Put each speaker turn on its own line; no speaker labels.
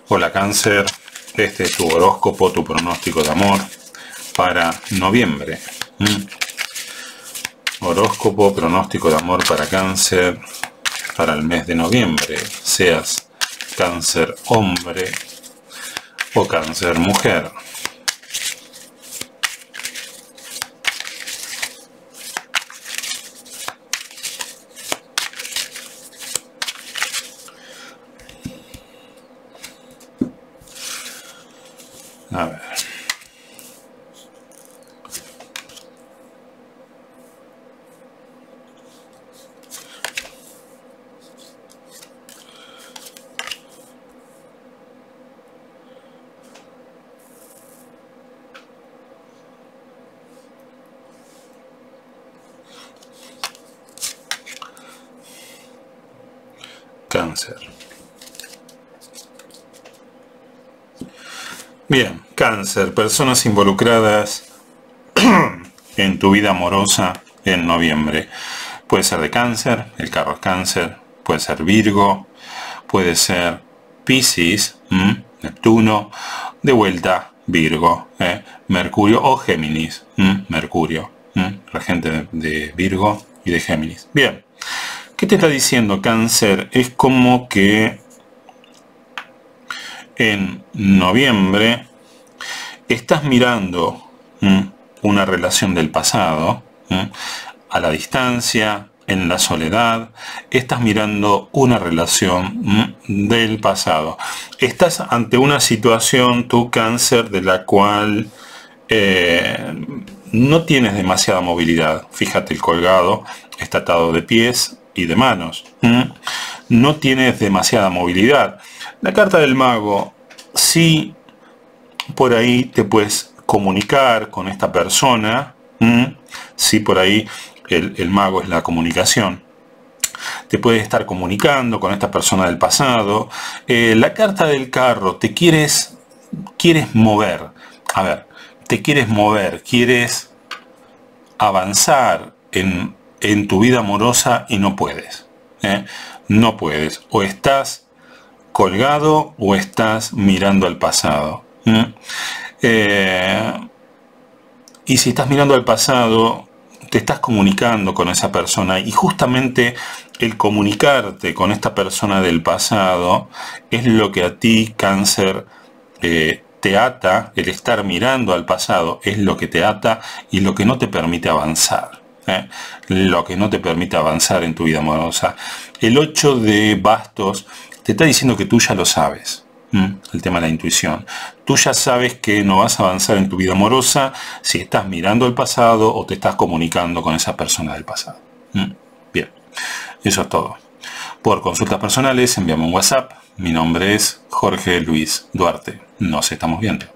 Hola Cáncer, este es tu horóscopo, tu pronóstico de amor para noviembre. Horóscopo, pronóstico de amor para Cáncer para el mes de noviembre, seas Cáncer hombre o Cáncer mujer. A ver. Cáncer. Bien, Cáncer, personas involucradas en tu vida amorosa en noviembre. Puede ser de Cáncer, el carro es Cáncer, puede ser Virgo, puede ser Piscis, Neptuno, de vuelta Virgo, Mercurio o Géminis, Mercurio, regente de Virgo y de Géminis. Bien, ¿qué te está diciendo Cáncer? Es como que en noviembre estás mirando una relación del pasado a la distancia, en la soledad. Estás mirando una relación del pasado. Estás ante una situación, tu Cáncer, de la cual no tienes demasiada movilidad. Fíjate, el colgado está atado de pies y de manos. No tienes demasiada movilidad. La carta del mago, sí, por ahí te puedes comunicar con esta persona. Sí, por ahí el mago es la comunicación. Te puedes estar comunicando con esta persona del pasado. La carta del carro, te quieres mover. A ver, te quieres mover, quieres avanzar en tu vida amorosa y no puedes. No puedes. O estás colgado o estás mirando al pasado. Y si estás mirando al pasado, te estás comunicando con esa persona, y justamente el comunicarte con esta persona del pasado es lo que a ti, Cáncer, te ata. El estar mirando al pasado es lo que te ata y lo que no te permite avanzar. Lo que no te permite avanzar en tu vida amorosa. El 8 de bastos te está diciendo que tú ya lo sabes. El tema de la intuición. Tú ya sabes que no vas a avanzar en tu vida amorosa si estás mirando el pasado o te estás comunicando con esa persona del pasado. Bien, eso es todo. Por consultas personales, envíame un WhatsApp. Mi nombre es Jorge Luis Duarte. Nos estamos viendo.